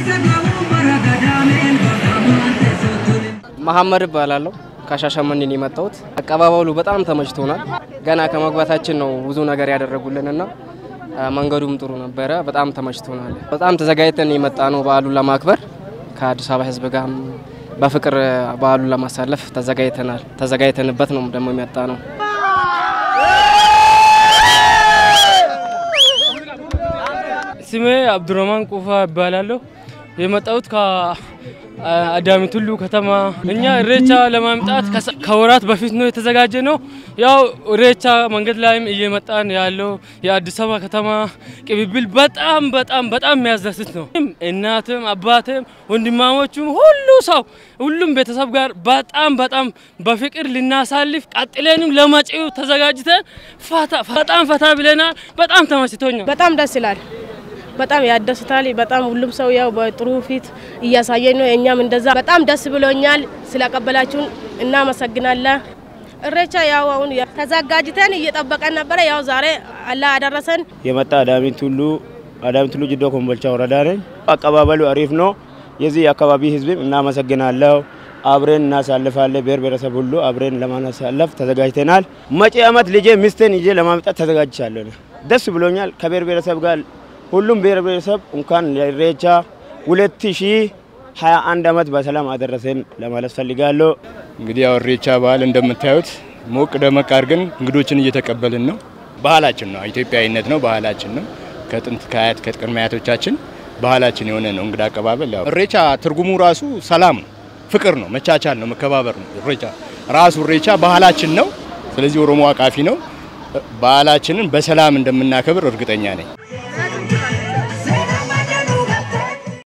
መሐመድ ባላለው ካሻሻመኔ ነው የመጣሁት። አቀባበሉ በጣም ተመችቶናል። ገና ከመግባታችን ነው ብዙ ነገር ያደረጉልንና መንገዱም ጥሩ ነበረ። በጣም ተመችቶናል። በጣም ተዘጋጅተን የመጣ ነው በዓሉን ለማክበር ከአዲስ አበባ ህዝብ ጋር በፍቅር በዓሉን ለማሳለፍ ተዘጋጅተንበት ነው ደግሞ የመጣ ነው። ስሜ አብዱራህማን ቁፋ ይባላል። የመጣሁት ከአዳሚ ቱሉ ከተማ እኛ ኢሬቻ ለማምጣት ከወራት በፊት ነው የተዘጋጀ ነው። ያው ኢሬቻ መንገድ ላይም እየመጣን ያለው የአዲስ አበባ ከተማ ቅብብል በጣም የሚያስደስት ነው። እናትም አባትም ወንድማሞቹም ሁሉም ቤተሰብ ጋር በጣም በፍቅር ልናሳልፍ ቀጥለንም ለማጪው ተዘጋጅተን ፈታ ብለናል። በጣም ተመችቶኛል። በጣም ደስ ይላል። በጣም ያደስታል። በጣም ሁሉም ሰው ያው በጥሩ ፊት እያሳየኝ ነው። እኛም እንደዛ በጣም ደስ ብሎኛል። ስለቀበላችሁን እናመሰግናለን። ኢሬቻ ያው አሁን ተዘጋጅተን እየጠበቀን ነበር። ያው ዛሬ አላህ አደረሰን። የመጣ አዳሚ ቱሉ ጅዶ ኮምቦልቻ ወረዳ ነኝ። አቀባበሉ አሪፍ ነው። የዚህ አካባቢ ህዝብም እናመሰግናለሁ። አብረን እናሳልፋለን። ብሔረሰብ ሁሉ አብረን ለማሳለፍ ተዘጋጅተናል። መጪ አመት ልጄ ሚስቴን ይዤ ለማምጣት ተዘጋጅቻለሁ። ደስ ብሎኛል። ከብሔረሰብ ጋር ሁሉም ብሔረሰብ እንኳን ለኢሬቻ 2021 አመት በሰላም አደረሰን ለማለት ፈልጋለሁ። እንግዲህ ያው ኢሬቻ በዓል እንደምታዩት ሞቅ ደመቅ አድርገን እንግዶችን እየተቀበልን ነው። ባህላችን ነው፣ ኢትዮጵያዊነት ነው፣ ባህላችን ነው። ከጥንት ከአያት ከቅድመ አያቶቻችን ባህላችን የሆነ ነው እንግዳ አቀባበል። ያው ኢሬቻ ትርጉሙ ራሱ ሰላም ነው፣ ፍቅር ነው፣ መቻቻል ነው፣ መከባበር ነው። ኢሬቻ ባህላችን ነው። ስለዚህ ኦሮሞ አቃፊ ነው። ባህላችንን በሰላም እንደምናከብር እርግጠኛ ነኝ።